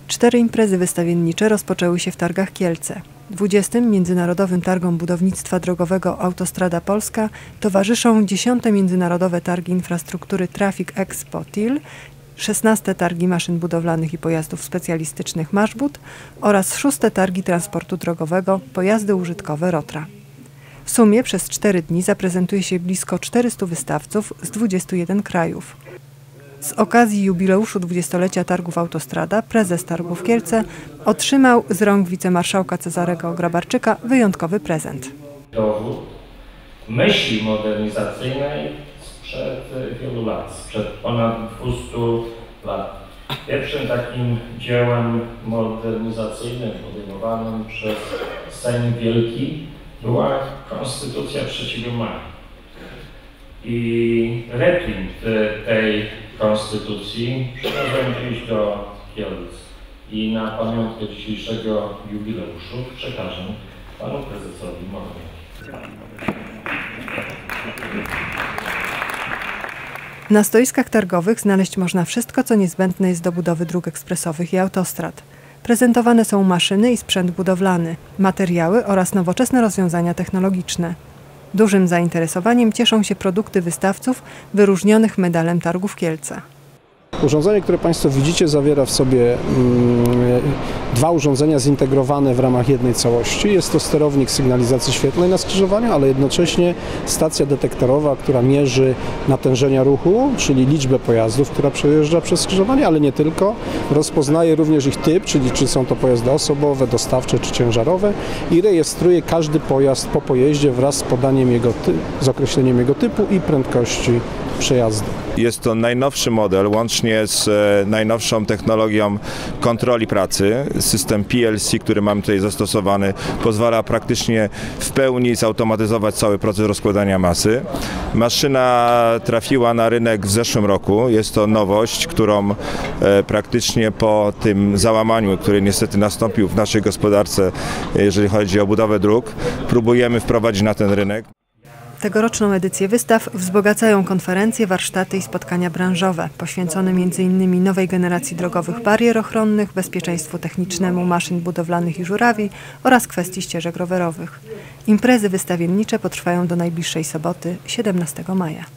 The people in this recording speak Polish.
4 imprezy wystawiennicze rozpoczęły się w targach Kielce. 20. Międzynarodowym Targom Budownictwa Drogowego Autostrada Polska towarzyszą 10. Międzynarodowe Targi Infrastruktury Traffic Expo TIL, 16. Targi Maszyn Budowlanych i Pojazdów Specjalistycznych Maszbud oraz 6. Targi Transportu Drogowego Pojazdy Użytkowe Rotra. W sumie przez 4 dni zaprezentuje się blisko 400 wystawców z 21 krajów. Z okazji jubileuszu 20-lecia Targów Autostrada prezes Targów Kielce otrzymał z rąk wicemarszałka Cezarego Grabarczyka wyjątkowy prezent. Dowód myśli modernizacyjnej sprzed wielu lat, sprzed ponad 200 lat. Pierwszym takim dziełem modernizacyjnym podejmowanym przez Sejm Wielki była Konstytucja 3 maja. I reprint tej konstytucji przywiozłem dziś do Kielc i na pamiątkę dzisiejszego jubileuszu przekażę panu prezesowi Morawieckiemu. Na stoiskach targowych znaleźć można wszystko, co niezbędne jest do budowy dróg ekspresowych i autostrad. Prezentowane są maszyny i sprzęt budowlany, materiały oraz nowoczesne rozwiązania technologiczne. Dużym zainteresowaniem cieszą się produkty wystawców wyróżnionych medalem Targów Kielce. Urządzenie, które Państwo widzicie, zawiera w sobie 2 urządzenia zintegrowane w ramach jednej całości. Jest to sterownik sygnalizacji świetlnej na skrzyżowaniu, ale jednocześnie stacja detektorowa, która mierzy natężenia ruchu, czyli liczbę pojazdów, która przejeżdża przez skrzyżowanie, ale nie tylko. Rozpoznaje również ich typ, czyli czy są to pojazdy osobowe, dostawcze czy ciężarowe i rejestruje każdy pojazd po pojeździe wraz z podaniem z określeniem jego typu i prędkości przejazdu. Jest to najnowszy model, łącznie z najnowszą technologią kontroli pracy. System PLC, który mamy tutaj zastosowany, pozwala praktycznie w pełni zautomatyzować cały proces rozkładania masy. Maszyna trafiła na rynek w zeszłym roku. Jest to nowość, którą praktycznie po tym załamaniu, który niestety nastąpił w naszej gospodarce, jeżeli chodzi o budowę dróg, próbujemy wprowadzić na ten rynek. Tegoroczną edycję wystaw wzbogacają konferencje, warsztaty i spotkania branżowe, poświęcone m.in. nowej generacji drogowych barier ochronnych, bezpieczeństwu technicznemu maszyn budowlanych i żurawi oraz kwestii ścieżek rowerowych. Imprezy wystawiennicze potrwają do najbliższej soboty, 17 maja.